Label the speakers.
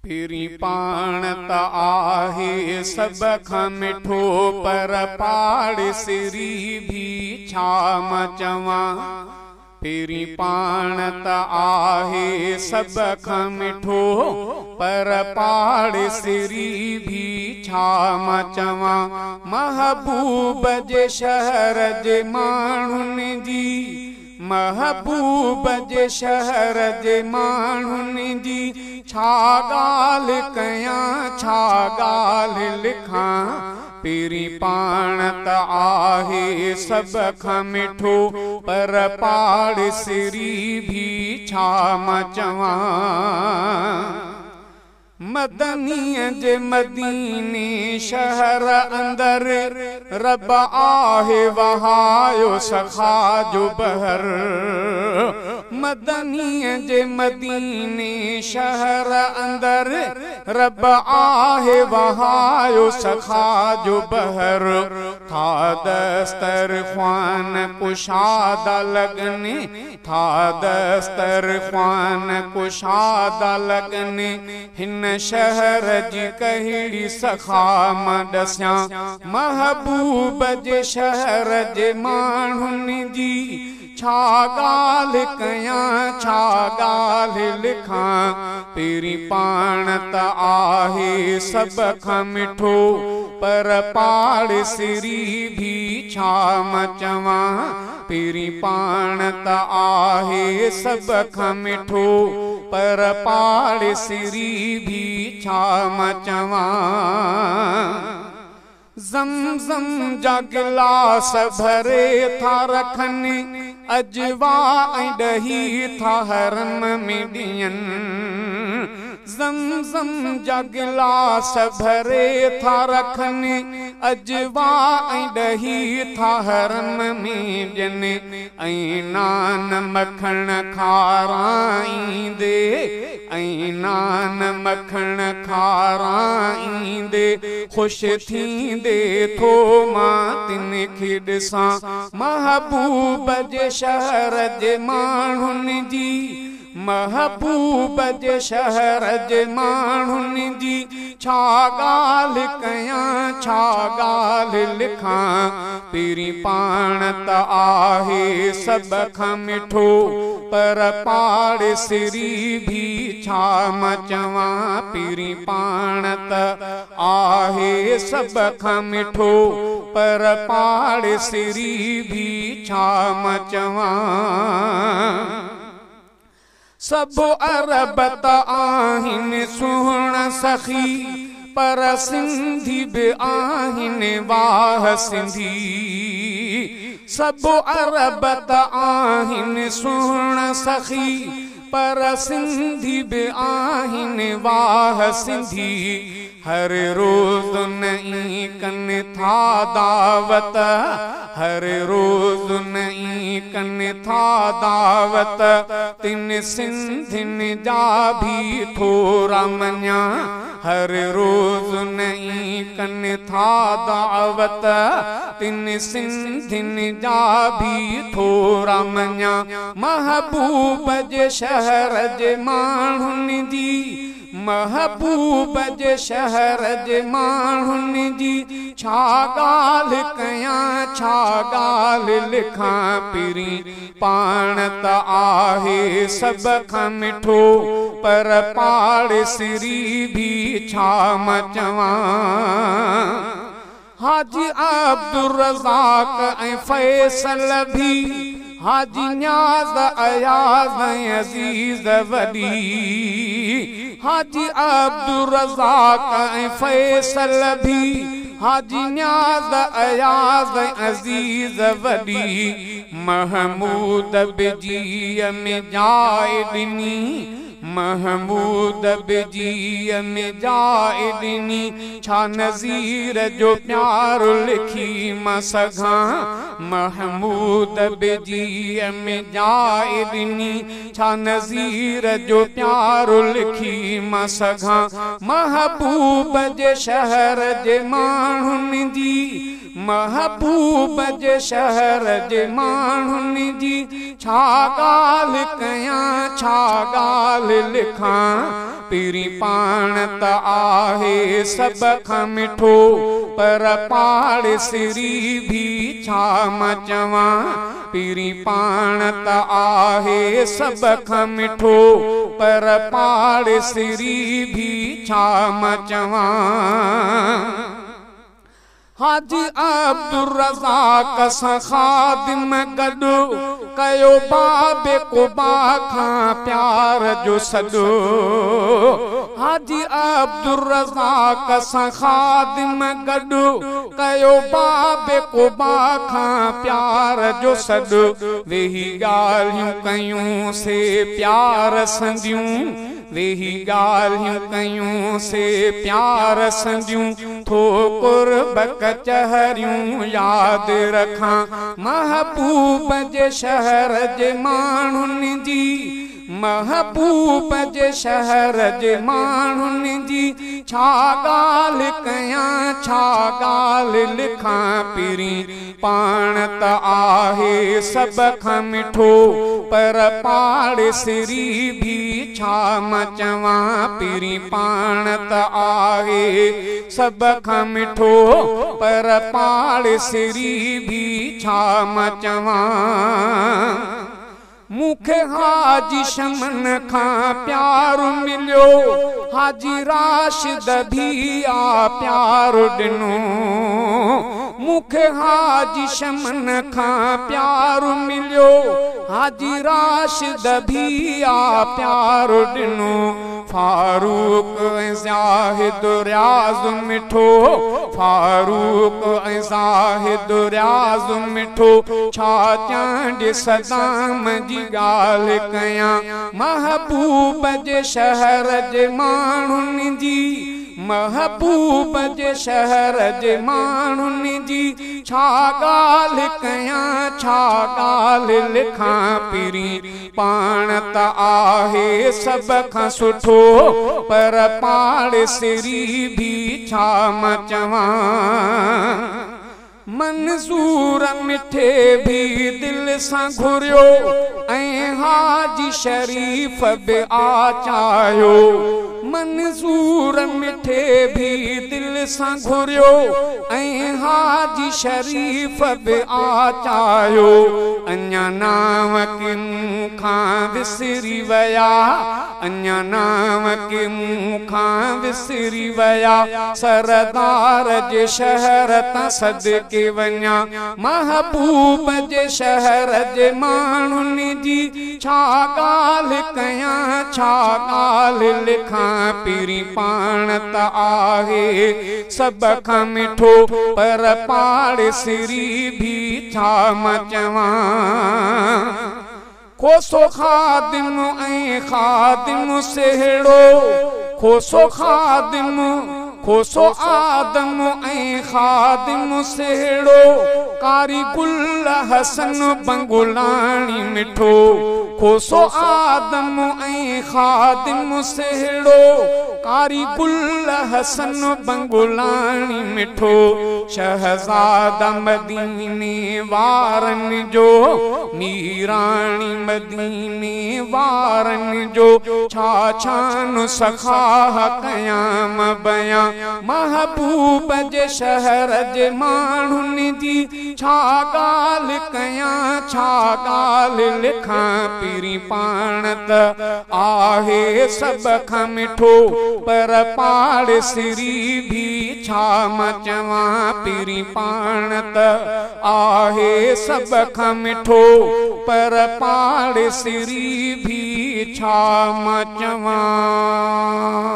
Speaker 1: पिरी पाण त आहे सब खां मिठो, पर पाड़ेसिरी भी छा मां चवां। पिरी पाण त आहे सब खां मिठो, पर पाड़ेसिरी भी छा मां चवां। महबूब जे शहर जे माण्हुनि जी, महबूब जे शहर जे माण्हुनि जी छा ॻाल्हि कयां, छा ॻाल्हि लिखां। पिरी पाण त आहे सब खां मिठो, पर पाड़ेसिरी भी छा मां चवां। मदनीअ जे मदीने शहर अंदर रब आहे वहायो सखा जो बहर। मदनीअ जे मदीने शहर अंदर रब आहे वहायो सखा जो बहर। था दस्तरख्वान कुशादा लगने, था दस्तरख्वान कुशादा लगने। हिन शहर जी कहिड़ी सखा मां ॾस्यां। महबूब जे शहर जे माण्हुनि जी छा ॻाल्हि कयां, छा ॻाल्हि लिखां। पिरी पाण त आहे सब खां मिठो, पर पाड़ेसिरी भी छा मां चवां। पिरी पाण त आहे सब खां मिठो, पर पाड़ेसिरी भी छा मां चवां। ज़मज़म जा गिलास भरे था रखनि, अजवा ऐं ॾही था हरम में ॾियनि। ज़मज़म जा गिलास भरे था रखनि, अजवा ऐं ॾही था हरम में ॾियनि। ऐं नान मखण खाराईंदे, ऐं नान मखण खाराईंदे ख़ुशि थींदे थो मां तिन खे ॾिसां। महबूब जे शहर जे माण्हुनि जी, महबूब जे शहर जे माण्हुनि जी छा ॻाल्हि कयां, छा ॻाल्हि लिखां। पिरी पाण त आहे सब खां मिठो, पर पाड़ेसिरी भी छा मां चवां। पिरी पाण त आहे सब खां मिठो, पर पाड़ेसिरी भी छा मां चवां। सब अरब त आहिनि सुहिणा सखी, पर सिंधी भी आहिनि वाह सिंधी। सब अरब त आहिनि सुहिणा सखी, पर सिंधी भी आहिनि वाह सिंधी। हर रोज़ नई कनि था दावत, हर रोज़ नई कनि था दावत। तिन सिंधियुनि जा भी थोरा मञा, हर रोज़ नई कनि था दावत। तिन सिंधियुनि जा भी थोरा मञा। महबूब जे शहर जे माण्हुनि जी, महबूब जे शहर जे माण्हुनि जी छा ॻाल्हि कयां, छा ॻाल्हि लिखां। पिरी पाण त आहे सब खां मिठो, पर पाड़ेसिरी भी छा मां चवां। हाजी अब्दुल रज़ाक ऐं फैसल भी, हाजी न्याज़ अयाज़ ऐं अज़ीज़ वॾी। हाजी अब्दुल रज़ाक ऐं फैसल भी, हाजी न्याज़ अयाज़ ऐं अज़ीज़ वॾी। महमूद बिजीअ में जाइ ॾिनी, महमूद बिजीअ में जाइ ॾिनी। छा नज़ीर जो प्यारो लिखी मां सघां। महमूद बिजीअ में जाइ ॾिनी, छा नज़ीर जो प्यारो लिखी मां सघां। महबूब जे शहर जे माण्हुनि जी, महबूब जे शहर जे माण्हुनि जी छा ॻाल्हि कयां, छा ॻाल्हि लिखां। पीरी पाण त आहे सब खां मिठो पर पाड़ेसिरी भी छा मां चवां पीरी पाण त आहे सब खां मिठो पर पाड़ेसिरी भी छा मां चवां हाजी अब्दुल रज़ाक सां ख़ादिम गॾु कयो बाबे कुबा खां प्यार जो सॾु हाजी अब्दुल रज़ाक सां ख़ादिम गॾु कयो बाबे कुबा खां प्यार जो सॾु वेही ॻाल्हियूं कयूं से प्यार संदियूं वेही ॻाल्हियूं कयूं से प्यार संदियूं थो कुर्ब कचहरियूं यादि रखां महबूब जे शहर जे माण्हुनि जी महबूब जे शहर जे माण्हुनि जी छा ॻाल्हि कयां छा ॻाल्हि लिखां पीरी पाण त आहे सब खां मिठो पर पाड़ेसिरी भी छा मां चवां पीरी पाण त आहे सब खां मिठो पर पाड़ेसिरी भी छा मां चवां मूंखे हाजी शमन खां प्यार मिलियो हाजी राशिद भी आ प्यार ॾिनो मूंखे हाजी शमन खां प्यार मिलियो हाजी राशिद भी आ प्यार ॾिनो फारूक ऐं ज़ाहिद रियाज़ मिठो फारूक ऐं ज़ाहिद रियाज़ मिठो छा चांड सदाम जी ॻाल्हि कयां महबूब जे शहर जे माण्हुनि जी महबूब जे शहर जे माण्हुनि जी छा ॻाल्हि कयां छा ॻाल्हि लिखां पीरी पाण त आहे सब खां सुठो पर पाड़ेसिरी भी छा मां चवां मंसूर मिठे भी दिल सां घुरियो ऐं हाजी शरीफ बि आचायो मंसूर मिठे भी दिल सां घुरियो ऐं हाजी शरीफ बि आचायो अञा नाम के मूं खां विसरी विया अञा नाम के मूं खां विसरी विया सरदार जे शहर तां सदके वञा महबूब जे शहर जे माण्हुनि जी छा ॻाल्हि कयां छा ॻाल्हि लिखां पीरी पाण त आहे सब खां मिठो पर पाड़ेसिरी भी छा मां चवां खोसो ख़ादिम ऐं ख़ादिम सेहड़ो खोसो ख़ादिम खोसो आदम ऐं ख़ादिम सेहड़ो कारी गुल हसन बंगुलाणी मिठो खोसो आदम ऐं ख़ादिम सेहड़ो कारी गुल हसन बंगुलाणी मिठो शहज़ादा मदीने वारनि जो मीराणी मदीने वारनि जो छा छान सखाह कयां बयां महबूब जे शहर जे माण्हुनि जी छा ॻाल्हि कयां छा ॻाल्हि लिखां पीरी पाण त आहे सब खां मिठो पर पाड़ेसिरी भी छा मां चवां पीरी पाण त आहे सब खां मिठो पर पाड़ेसिरी भी छा मां चवां।